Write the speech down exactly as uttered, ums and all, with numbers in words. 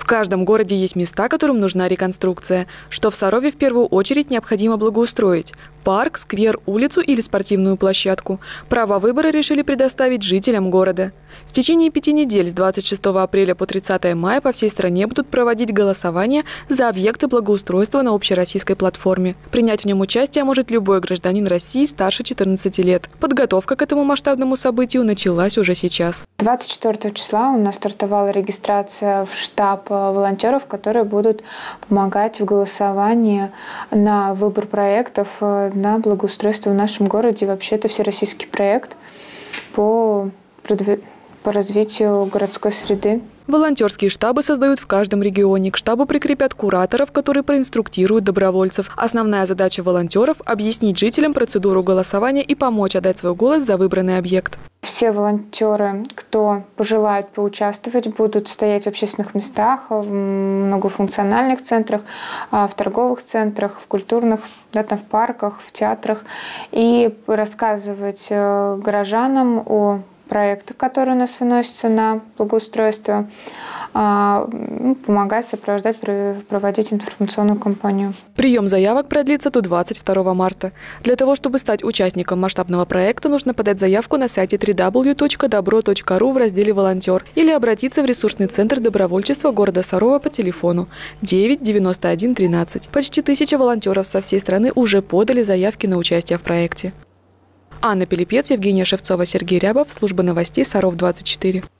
каждом городе есть места, которым нужна реконструкция, что в Сарове в первую очередь необходимо благоустроить – парк, сквер, улицу или спортивную площадку. Право выбора решили предоставить жителям города. В течение пяти недель с двадцать шестого апреля по тридцатое мая по всей стране будут проводить голосование за объекты благоустройства на общероссийской платформе. Принять в нем участие может любой гражданин России старше четырнадцати лет. Подготовка к этому масштабному событию началась уже сейчас. двадцать четвёртого числа у нас стартовала регистрация в штаб волонтеров, которые будут помогать в голосовании на выбор проектов на благоустройство в нашем городе. Вообще это всероссийский проект по, по развитию городской среды. Волонтерские штабы создают в каждом регионе. К штабу прикрепят кураторов, которые проинструктируют добровольцев. Основная задача волонтеров – объяснить жителям процедуру голосования и помочь отдать свой голос за выбранный объект. Все волонтеры, кто пожелает поучаствовать, будут стоять в общественных местах, в многофункциональных центрах, в торговых центрах, в культурных, да, там, в парках, в театрах и рассказывать горожанам о проектах, которые у нас выносятся на благоустройство, помогать, сопровождать, проводить информационную кампанию. Прием заявок продлится до двадцать второго марта. Для того, чтобы стать участником масштабного проекта, нужно подать заявку на сайте дабл ю дабл ю дабл ю точка добро точка ру в разделе «Волонтер» или обратиться в ресурсный центр добровольчества города Сарова по телефону девять девяносто один тринадцать. Почти тысяча волонтеров со всей страны уже подали заявки на участие в проекте. Анна Пилипец, Евгения Шевцова, Сергей Рябов. Служба новостей Саров двадцать четыре.